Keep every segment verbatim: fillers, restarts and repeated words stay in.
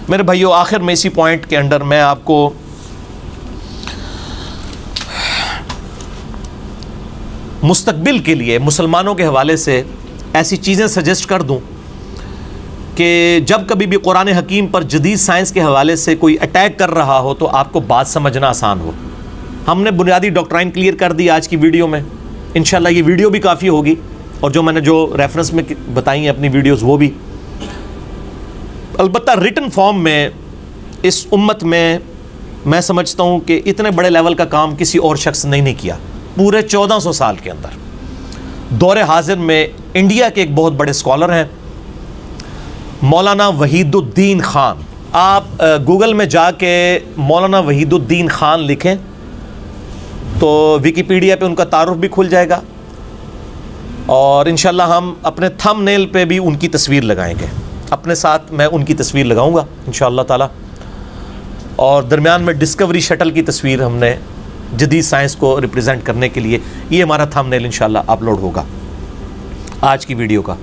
میرے بھائیو، آخر میں اسی پوائنٹ کے انڈر میں آپ کو مستقبل کے لیے مسلمانوں کے حوالے سے ایسی چیزیں سجیسٹ کر دوں کہ جب کبھی بھی قرآن حکیم پر جدید سائنس کے حوالے سے کوئی اٹیک کر رہا ہو تو آپ کو بات سمجھنا آسان ہو. ہم نے بنیادی ڈاکٹرائن کلیئر کر دی آج کی ویڈیو میں. انشاءاللہ یہ ویڈیو بھی کافی ہوگی، اور جو میں نے جو ریفرنس میں بتائی ہیں اپنی ویڈیوز وہ بھی. البتہ ریٹن فارم میں اس امت میں میں سمجھتا ہوں کہ اتنے بڑے لیول کا کام کسی اور شخص نے نہیں کیا پورے چودہ سو سال کے اندر. دور حاضر میں انڈیا کے ایک بہت بڑے اسکالر ہیں مولانا وحید الدین خان. آپ گوگل میں جا کے مولانا وحید الدین خان لکھیں تو ویکیپیڈیا پہ ان کا تعارف بھی کھل جائے گا، اور انشاءاللہ ہم اپنے تھم نیل پہ بھی ان کی تصویر لگائیں گے. اپنے ساتھ میں ان کی تصویر لگاؤں گا انشاءاللہ تعالی، اور درمیان میں ڈسکوری شٹل کی تصویر ہم نے جدید سائنس کو ریپریزنٹ کرنے کے لیے یہ ہمارا تھم نیل انشاءاللہ اپلوڈ ہوگا آج کی ویڈیو کا.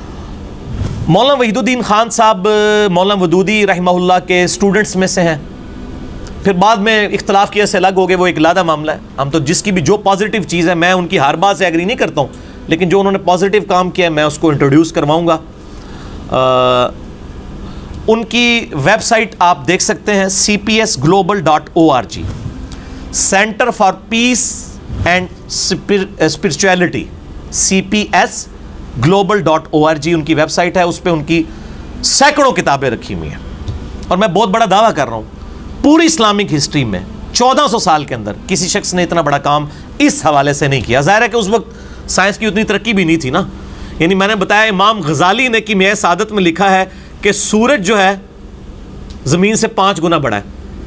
مولانا وحید الدین خان صاحب مولانا ودودی رحمہ اللہ کے اسٹوڈنٹس میں سے ہیں. پھر بعد میں اختلاف کی وجہ سے الگ ہو گئے، وہ ایک علیحدہ معاملہ ہے. ہم تو جس کی بھی جو پازیٹیو چیز ہے، میں ان کی ہر بات سے ایگری نہیں کرتا ہوں، لیکن جو انہوں نے پازیٹیو کام کیا ہے میں اس کو انٹروڈیوس کرواؤں گا. آ, ان کی ویب سائٹ آپ دیکھ سکتے ہیں C P S global dot O R G, centre for peace and spirituality, C P S global dot O R G ان کی ویب سائٹ ہے. اس پہ ان کی سینکڑوں کتابیں رکھی ہوئی ہیں، اور میں بہت بڑا دعویٰ کر رہا ہوں پوری اسلامک ہسٹری میں چودہ سو سال کے اندر کسی شخص نے اتنا بڑا کام اس حوالے سے نہیں کیا. ظاہر ہے کہ اس وقت سائنس کی اتنی ترقی بھی نہیں تھی نا. یعنی میں نے بتایا امام غزالی نے کیمیائے سعادت میں لکھا ہے کہ سورج جو ہے زمین سے پانچ گنا بڑا ہے.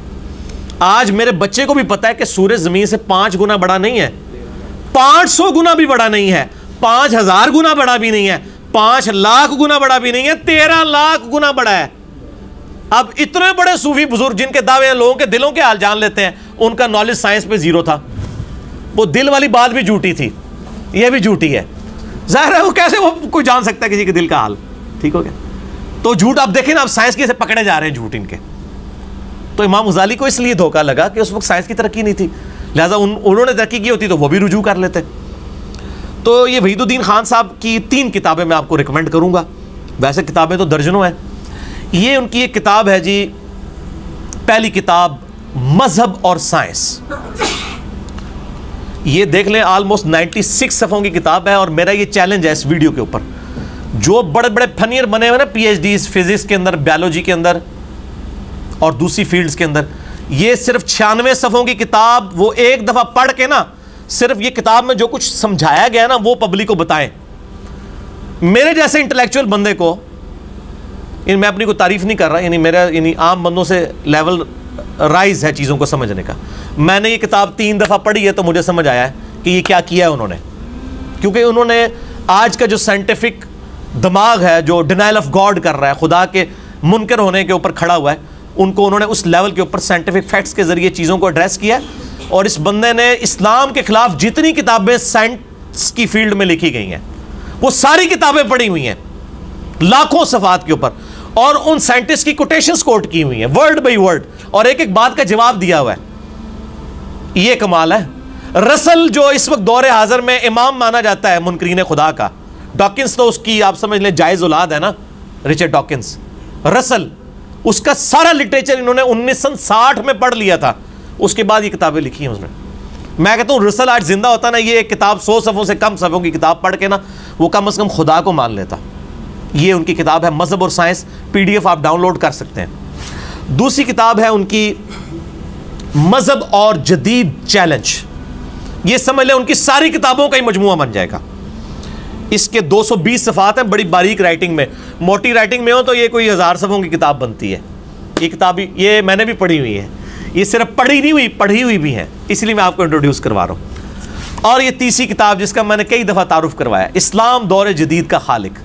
آج میرے بچے کو بھی پتا ہے کہ سورج زمین سے پانچ گنا بڑا نہیں ہے، پانچ سو گنا بھی بڑا نہیں ہے، پانچ ہزار گنا بڑا بھی نہیں ہے، پانچ لاکھ گنا بڑا بھی نہیں ہے، تیرہ لاکھ گنا بڑا ہے. اب اتنے بڑے صوفی بزرگ جن کے دعوے ہیں لوگوں کے دلوں کے حال جان لیتے ہیں، ان کا نالج سائنس پہ زیرو تھا. وہ دل والی بات بھی جھوٹی تھی، یہ بھی جھوٹی ہے. ظاہر ہے وہ کیسے وہ کوئی جان سکتا ہے کسی کے دل کا حال. ٹھیک ہو گیا؟ تو جھوٹ آپ دیکھیں نا، اب سائنس کی سے پکڑے جا رہے ہیں جھوٹ ان کے. تو امام غزالی کو اس لیے دھوکہ لگا کہ اس وقت سائنس کی ترقی نہیں تھی، لہٰذا ان انہوں نے ترقی کی ہوتی تو وہ بھی رجوع کر لیتے. تو یہ وحید الدین خان صاحب کی تین کتابیں میں آپ کو ریکمینڈ کروں گا. ویسے کتابیں تو درجنوں ہیں. یہ ان کی ایک کتاب ہے جی، پہلی کتاب مذہب اور سائنس. یہ دیکھ لیں آلموسٹ نائنٹی سکس صفحوں کی کتاب ہے، اور میرا یہ چیلنج ہے اس ویڈیو کے اوپر، جو بڑے بڑے فنیر بنے ہوئے نا پی ایچ ڈیز فزکس کے اندر، بیولوجی کے اندر اور دوسری فیلڈز کے اندر، یہ صرف چھیانوے صفحوں کی کتاب وہ ایک دفعہ پڑھ کے نا صرف یہ کتاب میں جو کچھ سمجھایا گیا نا وہ پبلک کو بتائیں. میرے جیسے انٹلیکچوئل بندے کو، یعنی میں اپنی کو تعریف نہیں کر رہا، یعنی میرا یعنی عام بندوں سے لیول رائز ہے چیزوں کو سمجھنے کا. میں نے یہ کتاب تین دفعہ پڑھی ہے تو مجھے سمجھ آیا ہے کہ یہ کیا کیا ہے انہوں نے. کیونکہ انہوں نے آج کا جو سائنٹیفک دماغ ہے جو ڈینائل آف گاڈ کر رہا ہے، خدا کے منکر ہونے کے اوپر کھڑا ہوا ہے، ان کو انہوں نے اس لیول کے اوپر سائنٹیفک فیکٹس کے ذریعے چیزوں کو ایڈریس کیا ہے. اور اس بندے نے اسلام کے خلاف جتنی کتابیں سائنس کی فیلڈ میں لکھی گئی ہیں وہ ساری کتابیں پڑھی ہوئی ہیں لاکھوں صفحات کے اوپر، اور ان سائنٹسٹ کی کوٹیشنز کوٹ کی ہوئی ہیں ورڈ بائی ورڈ، اور ایک ایک بات کا جواب دیا ہوا ہے. یہ کمال ہے. رسل جو اس وقت دور حاضر میں امام مانا جاتا ہے منکرین خدا کا، ڈاکنز تو اس کی آپ سمجھ لیں جائز اولاد ہے نا، رچرڈ ڈاکنز. رسل اس کا سارا لٹریچر انہوں نے انیس سو ساٹھ میں پڑھ لیا تھا، اس کے بعد یہ کتابیں لکھی ہیں اس نے. میں کہتا ہوں رسل آج زندہ ہوتا نا، یہ ایک کتاب سو صفحوں سے کم صفحوں کی کتاب پڑھ کے نا وہ کم از کم خدا کو مان لیتا. یہ ان کی کتاب ہے مذہب اور سائنس، پی ڈی ایف آپ ڈاؤن لوڈ کر سکتے ہیں. دوسری کتاب ہے ان کی مذہب اور جدید چیلنج. یہ سمجھ لیں ان کی ساری کتابوں کا ہی مجموعہ بن جائے گا. اس کے دو سو بیس صفحات ہیں بڑی باریک رائٹنگ میں. موٹی رائٹنگ میں ہو تو یہ کوئی ہزار صفحوں کی کتاب بنتی ہے. یہ کتاب یہ میں نے بھی پڑھی ہوئی ہے، یہ صرف پڑھی نہیں ہوئی پڑھی ہوئی بھی ہیں، اس لیے میں آپ کو انٹروڈیوس کروا رہا ہوں. اور یہ تیسری کتاب جس کا میں نے کئی دفعہ تعارف کروایا، اسلام دور جدید کا خالق.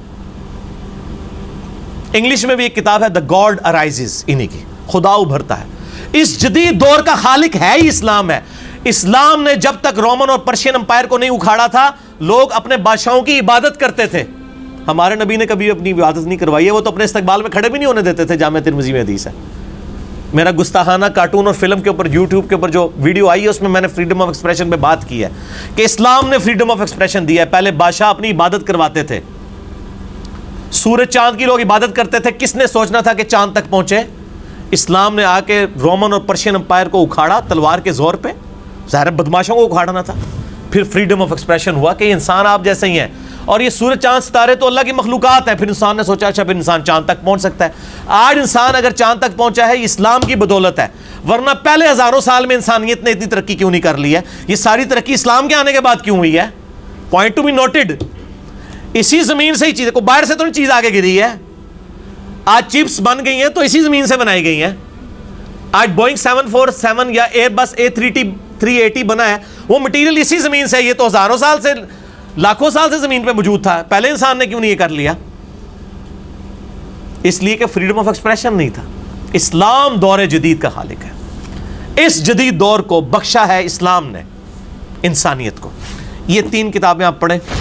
انگلش میں بھی ایک کتاب ہے دا گاڈ ارائزز، انہی کی، خدا ابھرتا ہے. اس جدید دور کا خالق ہے ہی اسلام ہے. اسلام نے جب تک رومن اور پرشین امپائر کو نہیں اکھاڑا تھا، لوگ اپنے بادشاہوں کی عبادت کرتے تھے. ہمارے نبی نے کبھی اپنی عبادت نہیں کروائی ہے، وہ تو اپنے استقبال میں کھڑے بھی نہیں ہونے دیتے تھے. جامع ترمذی میں حدیث ہے. میرا گستاخانہ کارٹون اور فلم کے اوپر یوٹیوب کے اوپر جو ویڈیو آئی ہے اس میں میں نے فریڈم آف ایکسپریشن پہ بات کی ہے کہ اسلام نے فریڈم آف ایکسپریشن دیا ہے. پہلے بادشاہ اپنی عبادت کرواتے تھے، سورج چاند کی لوگ عبادت کرتے تھے. کس نے سوچنا تھا کہ چاند تک پہنچے؟ اسلام نے آ کے رومن اور پرشین امپائر کو اکھاڑا تلوار کے زور پہ. ظاہر بدماشوں کو اکھاڑنا تھا. پھر فریڈم آف ایکسپریشن ہوا کہ انسان آپ جیسے ہی ہیں، اور یہ سورج چاند ستارے تو اللہ کی مخلوقات ہیں. پھر انسان نے سوچا اچھا پھر انسان چاند تک پہنچ سکتا ہے. آج انسان اگر چاند تک پہنچا ہے یہ اسلام کی بدولت ہے، ورنہ پہلے ہزاروں سال میں انسانیت نے اتنی ترقی کیوں نہیں کر لی ہے؟ یہ ساری ترقی اسلام کے آنے کے بعد کیوں ہوئی ہے؟ Point to be noted. اسی زمین سے ہی چیزیں، کوئی باہر سے تو نہیں چیز آگے گری ہے. آج چپس بن گئی ہیں تو اسی زمین سے بنائی گئی ہیں. آج بوئنگ سیون فور سیون یا اے بس A three T three eighty بنا ہے، وہ مٹیریل اسی زمین سے. یہ تو ہزاروں سال سے، لاکھوں سال سے زمین پہ موجود تھا. پہلے انسان نے کیوں نہیں یہ کر لیا؟ اس لیے کہ فریڈم آف ایکسپریشن نہیں تھا. اسلام دور جدید کا خالق ہے. اس جدید دور کو بخشا ہے اسلام نے انسانیت کو. یہ تین کتابیں آپ پڑھیں.